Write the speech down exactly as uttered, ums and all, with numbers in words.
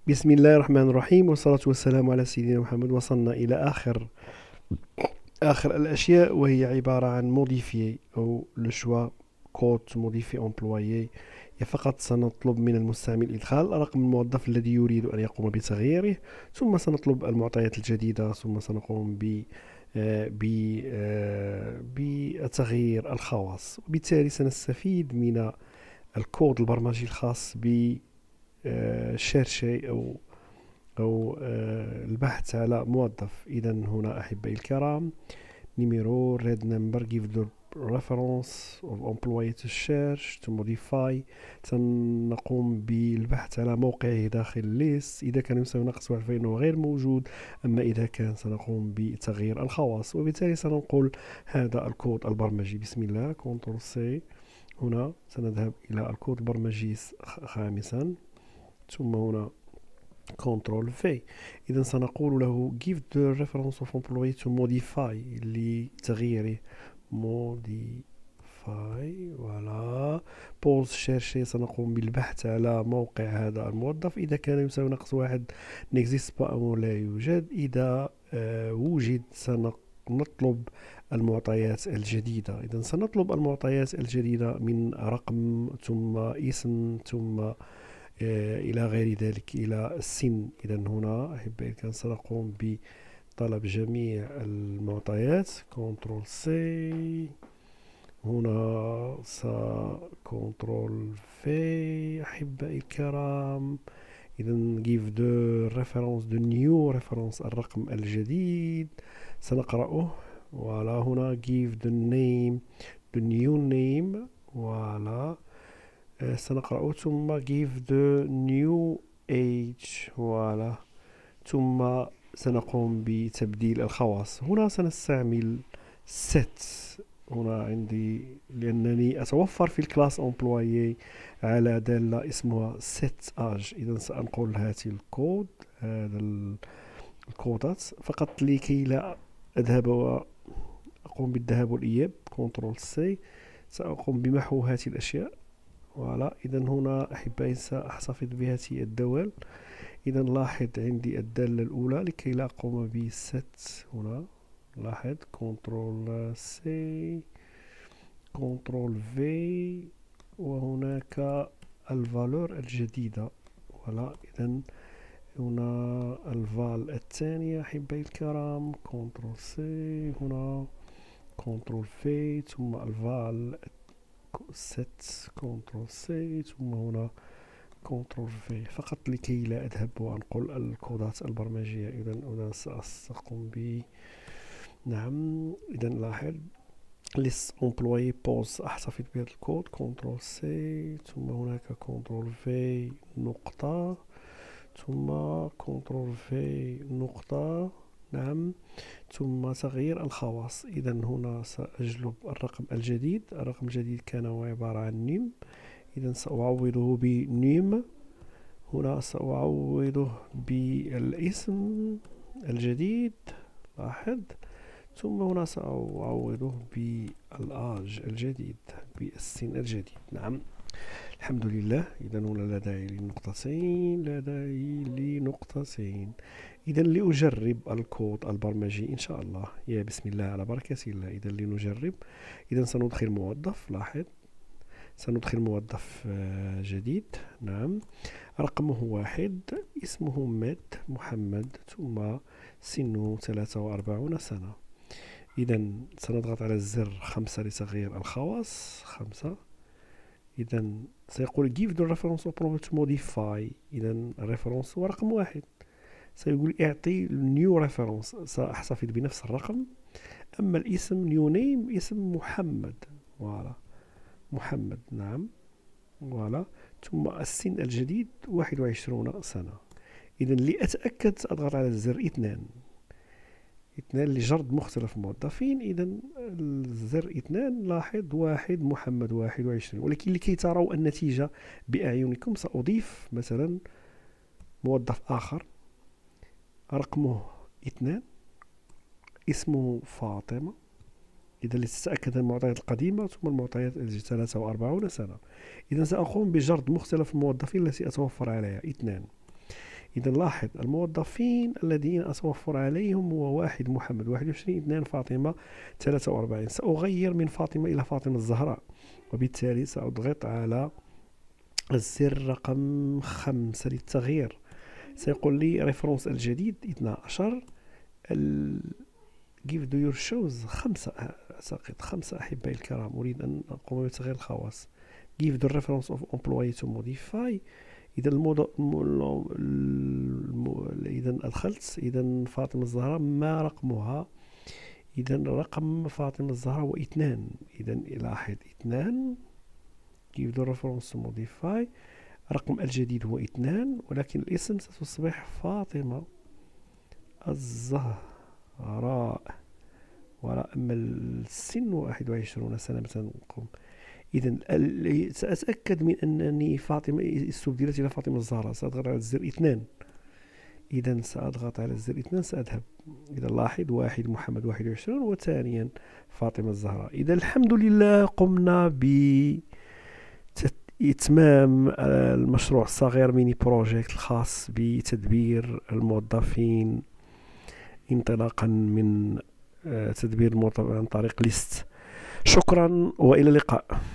بسم الله الرحمن الرحيم، والصلاة والسلام على سيدنا محمد. وصلنا إلى آخر آخر الأشياء، وهي عبارة عن موديفي أو لو شوا كود موديفي امبلويي. فقط سنطلب من المستعمل إدخال رقم الموظف الذي يريد أن يقوم بتغييره، ثم سنطلب المعطيات الجديدة، ثم سنقوم ب آه، ب آه، بتغيير الخواص. وبالتالي سنستفيد من الكود البرمجي الخاص ب شيرشي أو أو آه، البحث على موظف. إذا هنا أحبائي الكرام، نيميرو ريد نمبر give the reference of employee to search to modify. سنقوم بالبحث على موقعه داخل الليست. إذا كان يساوي ناقص واحد فإنه غير موجود، أما إذا كان سنقوم بتغيير الخواص. وبالتالي سننقل هذا الكود البرمجي. بسم الله، كنترول سي. هنا سنذهب إلى الكود البرمجي خامسا، ثم هنا كنترول في. إذا سنقول له give the reference of employee to modify لتغييره. modify ولا pause chercher. سنقوم بالبحث على موقع هذا الموظف. إذا كان يساوي ناقص واحد n'existe pas أو لا يوجد. إذا آه وجد سنطلب المعطيات الجديدة. إذا سنطلب المعطيات الجديدة من رقم ثم اسم ثم إلى غير ذلك إلى السن. إذا هنا أحبائي كان سنقوم بطلب جميع المعطيات. كنترول سي. هنا س كنترول في أحبائي الكرام. إذا give the reference the new reference الرقم الجديد سنقرأه. ولا هنا give the name the new name. ولا سنقرأ ثم give the new age. ولا ثم سنقوم بتبديل الخواص. هنا سنستعمل set هنا عندي، لأنني أتوفر في الكلاس employee على دالة اسمها set age. إذا سأنقل هذه الكود هذا الكودات فقط لكي لا أذهب وأقوم بالذهاب والإياب. كنترول سي. سأقوم بمحو هذه الأشياء. ولا إذا هنا أحبائي سأحتفظ بهذه الدوال. إذا لاحظ عندي الدالة الأولى لكي لا أقوم بست. هنا لاحظ كنترول سي كنترول في، وهناك الفالور الجديدة. ولا إذا هنا الفال الثانية أحبائي الكرام. كنترول سي. هنا كنترول في ثم الفال ست. كنترول سي ثم هنا كنترول في، فقط لكي لا أذهب وأنقل الكودات البرمجية. إذا أنا سأقوم ب نعم. إذا لاحظ list employee pause أحتفظ بهذا الكود. كنترول سي ثم هناك كنترول في نقطة ثم كنترول في نقطة. نعم. ثم تغيير الخواص. إذا هنا سأجلب الرقم الجديد. الرقم الجديد كان عبارة عن نيم. إذا سأعوضه بنيم. هنا سأعوضه بالاسم الجديد. لاحظ. ثم هنا سأعوضه بالآج الجديد بالسن الجديد. نعم. الحمد لله. إذا هنا لا داعي لنقطتين لا داعي لنقطتين. إذا لأجرب الكود البرمجي إن شاء الله. يا بسم الله على بركة الله. إذا لنجرب. إذا سندخل موظف. لاحظ سندخل موظف جديد. نعم. رقمه واحد، اسمه مد محمد، ثم سنه ثلاثة وأربعون سنة. إذا سنضغط على الزر خمسة لتغيير الخواص. خمسة. إذا سيقول give the reference approval to modify. إذا الريفرنس هو رقم واحد. سيقول اعطي نيو ريفرنس. سأحتفظ بنفس الرقم. أما الاسم نيو نيم اسم محمد. فوالا محمد. نعم. فوالا ثم السن الجديد واحد وعشرون سنة. إذا لأتأكد سأضغط على الزر اثنان. اثنان لجرد مختلف الموظفين. إذا الزر اثنان. لاحظ واحد محمد واحد وعشرين. ولكن لكي تروا النتيجة بأعينكم سأضيف مثلا موظف آخر رقمه اثنان، اسمه فاطمة. إذا لتتأكد المعطيات القديمة ثم المعطيات التي ثلاثة وأربعون سنة. إذا سأقوم بجرد مختلف الموظفين التي أتوفر عليها اثنان. إذا لاحظ الموظفين الذين سأوفر عليهم هو واحد محمد واحد وعشرين، اثنان فاطمة، ثلاثة وأربعين. سأغير من فاطمة إلى فاطمة الزهراء، وبالتالي سأضغط على الزر رقم خمسة للتغيير. سيقول لي ريفرنس الجديد اثنا عشر. ال... give to your shows خمسة، أعتقد خمسة. أحبائي الكرام، أريد أن أقوم بتغيير الخواص. give the reference of employee to modify. إذا الموضوع الم... الم... إذا أدخلت إذا فاطمة الزهراء ما رقمها. إذا رقم فاطمة الزهراء هو اثنان. إذا لاحظ اثنان give the reference to modify. رقم الجديد هو اثنان، ولكن الاسم ستصبح فاطمة الزهراء، وأما السن واحد وعشرون سنة سنقوم. إذا سأتأكد من أنني فاطمة استبدلت إلى فاطمة الزهراء. سأضغط على الزر اثنان. إذا سأضغط على الزر اثنان سأذهب. إذا لاحظ واحد محمد واحد وعشرون، وثانيا فاطمة الزهراء. إذا الحمد لله قمنا ب إتمام المشروع الصغير ميني بروجيكت الخاص بتدبير الموظفين انطلاقا من تدبير الموظفين عن طريق ليست. شكرا وإلى اللقاء.